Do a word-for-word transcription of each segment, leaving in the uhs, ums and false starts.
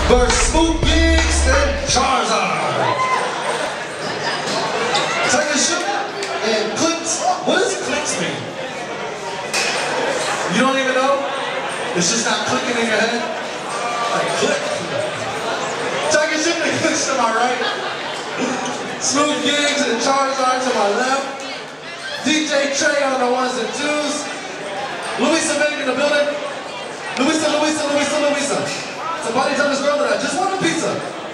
versus Smooth Gigs and Charizard. Tiger Shook and Clicks. What does Clicks mean? You don't even know? It's just not clicking in your head? Like click. Tiger Shook and Clicks to my right. Smooth Gigs and Charizard to my left. D J Trey on the ones and twos. Louisa Meg in the building. Louisa, Louisa, Louisa, Louisa. Somebody tell this girl that I just want a pizza.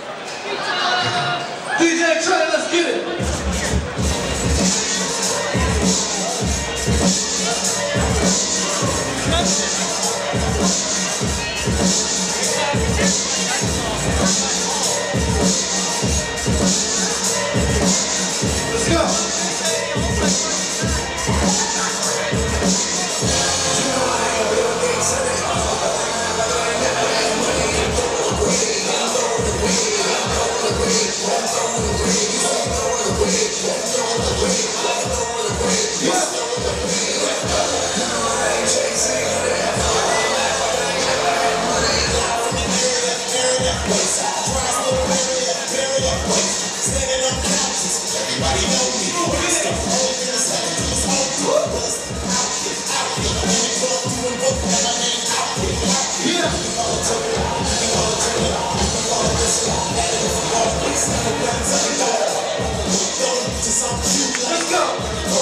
D J Trey, let's get it. Let's go. Let's go!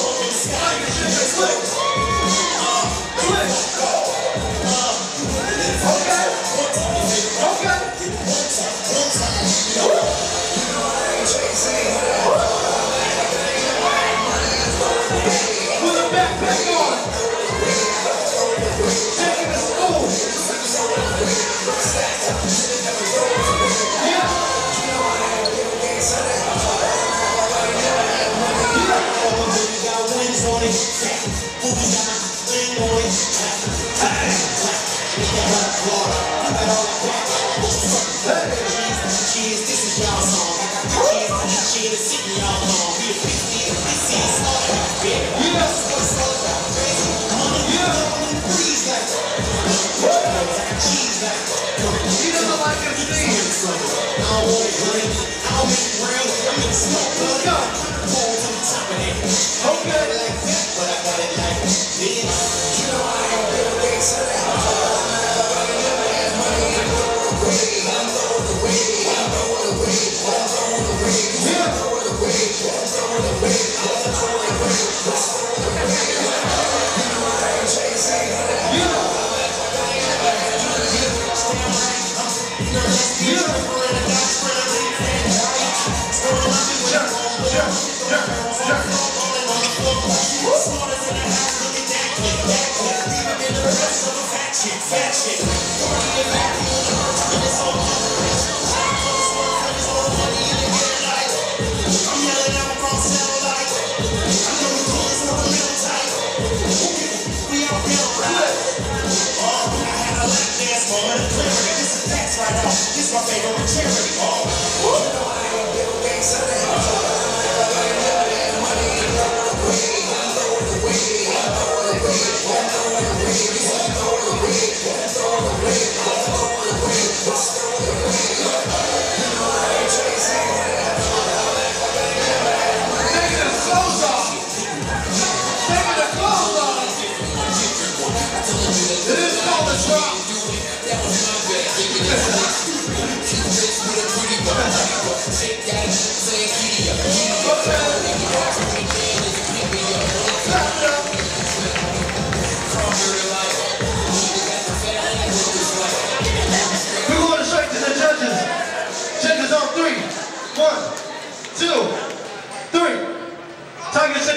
This my favorite charity. Oh, you know I ain't been a gangster. We're going straight to the judges. Judges on three. One, two, three. Tiger